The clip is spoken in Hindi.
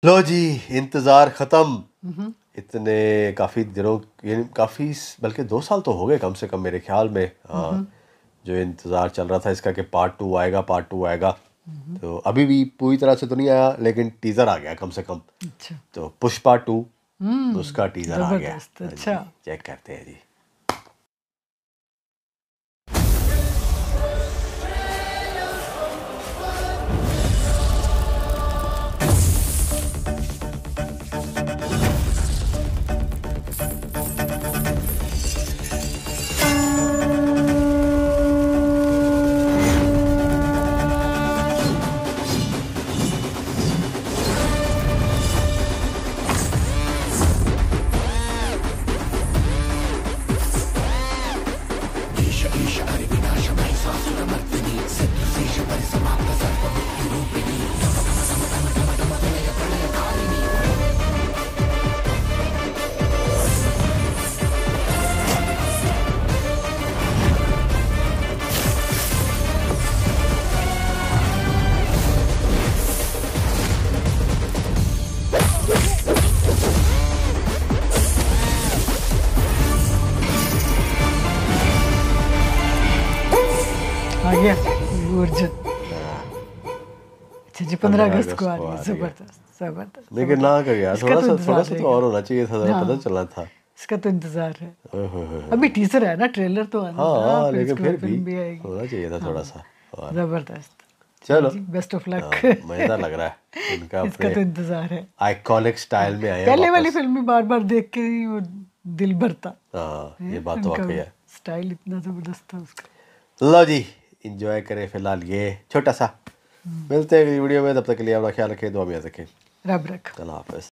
लो जी, इंतज़ार ख़त्म। इतने काफ़ी दिनों यानी काफ़ी बल्कि 2 साल तो हो गए कम से कम मेरे ख्याल में। जो इंतज़ार चल रहा था इसका कि पार्ट 2 आएगा, पार्ट 2 आएगा। तो अभी भी पूरी तरह से तो नहीं आया, लेकिन टीज़र आ गया कम से कम। अच्छा। तो पुष्पा 2 उसका टीज़र आ गया। जबरदस्त। अच्छा, चेक करते हैं जी। आ गया अर्जुन। अच्छा जी, 15 अगस्त को आ रही है। जबरदस्त जबरदस्त। लेकिन ना कर यार, इसका तो थोड़ा इंतजार सा तो और होना चाहिए था, ज़रा पता चलना था। इसका तो इंतजार है। ओए होए होए। अभी टीजर है ना, ट्रेलर तो आना था, हाँ, फिर लेकिन उसके फिर बाद फिल्म भी आएगी। होना चाहिए था थोड़ा सा और। जबरदस्त। चलो जी, बेस्ट ऑफ लक। मज़ेदार लग रहा है इनका इसका तो इंतजार है। आइकॉनिक स्टाइल में आया पहले वाली वापस। फिल्म में बार बार देख के ही वो दिल भरता। हाँ, ये बात तो वाकई है। स्टाइल इतना जबरदस्त था उसका। लो जी, इंजॉय करें फिलहाल ये छोटा सा। मिलते हैं अगली वीडियो में, तब तक के लिए अपना ख्याल रखें, दुआ में याद रखें। रब रख। अल्लाह हाफ़िज़।